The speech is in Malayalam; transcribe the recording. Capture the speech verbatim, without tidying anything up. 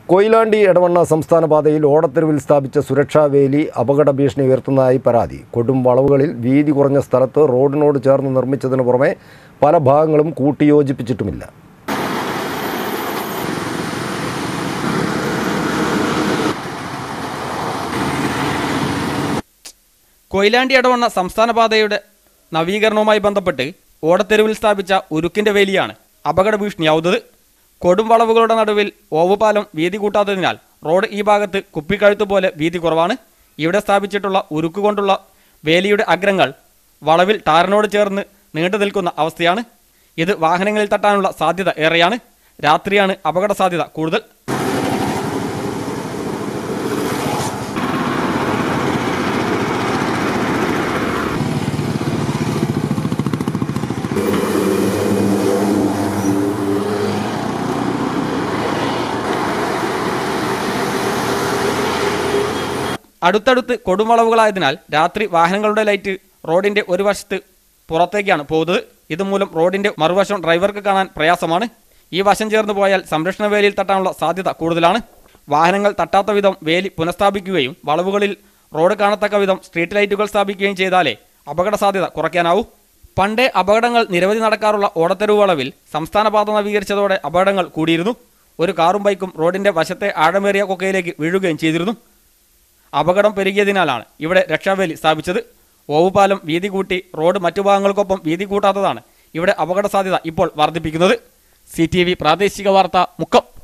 കൊയിലാണ്ടി എടവണ്ണ സംസ്ഥാന പാതയിൽ ഓടത്തെരുവിൽ സ്ഥാപിച്ച സുരക്ഷാ വേലി അപകട ഭീഷണി ഉയർത്തുന്നതായി പരാതി. കൊടും വളവുകളിൽ വീതി കുറഞ്ഞ സ്ഥലത്ത് റോഡിനോട് ചേർന്ന് നിർമ്മിച്ചതിനു പുറമെ പല ഭാഗങ്ങളും കൂട്ടിയോജിപ്പിച്ചിട്ടുമില്ല. കൊയിലാണ്ടി എടവണ്ണ സംസ്ഥാന പാതയുടെ നവീകരണവുമായി ബന്ധപ്പെട്ട് ഓടത്തെരുവിൽ സ്ഥാപിച്ച ഉരുക്കിന്റെ വേലിയാണ് അപകട ഭീഷണിയാവുന്നത്. കൊടും വളവുകളുടെ നടുവിൽ ഓവുപാലം വീതി കൂട്ടാത്തതിനാൽ റോഡ് ഈ ഭാഗത്ത് കുപ്പിക്കഴുത്ത് പോലെ വീതി കുറവാണ്. ഇവിടെ സ്ഥാപിച്ചിട്ടുള്ള ഉരുക്ക് കൊണ്ടുള്ള വേലിയുടെ അഗ്രങ്ങൾ വളവിൽ ടാറിനോട് ചേർന്ന് നീണ്ടു നിൽക്കുന്ന അവസ്ഥയാണ്. ഇത് വാഹനങ്ങളിൽ തട്ടാനുള്ള സാധ്യത ഏറെയാണ്. രാത്രിയാണ് അപകട സാധ്യത കൂടുതൽ. അടുത്തടുത്ത് കൊടുംവളവുകളായതിനാൽ രാത്രി വാഹനങ്ങളുടെ ലൈറ്റ് റോഡിന്റെ ഒരു വശത്ത് പുറത്തേക്കാണ് പോകുന്നത്. ഇതുമൂലം റോഡിന്റെ മറുവശം ഡ്രൈവർക്ക് കാണാൻ പ്രയാസമാണ്. ഈ വശം ചേർന്ന് പോയാൽ സംരക്ഷണ വേലിയിൽ തട്ടാനുള്ള സാധ്യത കൂടുതലാണ്. വാഹനങ്ങൾ തട്ടാത്ത വിധം വേലി പുനഃസ്ഥാപിക്കുകയും വളവുകളിൽ റോഡ് കാണത്തക്ക വിധം സ്ട്രീറ്റ് ലൈറ്റുകൾ സ്ഥാപിക്കുകയും ചെയ്താലേ അപകട സാധ്യത കുറയ്ക്കാനാവൂ. പണ്ടേ അപകടങ്ങൾ നിരവധി നടക്കാറുള്ള ഓടത്തെരുവ് വളവിൽ സംസ്ഥാന പാത നവീകരിച്ചതോടെ അപകടങ്ങൾ കൂടിയിരുന്നു. ഒരു കാറും ബൈക്കും റോഡിന്റെ വശത്തെ ആഴമേറിയ കൊക്കയിലേക്ക് വീഴുകയും ചെയ്തിരുന്നു. അപകടം പെരുകിയതിനാലാണ് ഇവിടെ രക്ഷാവേലി സ്ഥാപിച്ചത്. ഓവുപാലം വീതി കൂട്ടി റോഡ് മറ്റു ഭാഗങ്ങൾക്കൊപ്പം വീതി കൂട്ടാത്തതാണ് ഇവിടെ അപകട സാധ്യത ഇപ്പോൾ വർദ്ധിപ്പിക്കുന്നത്. സി ടി വി പ്രാദേശിക വാർത്ത മുക്കം.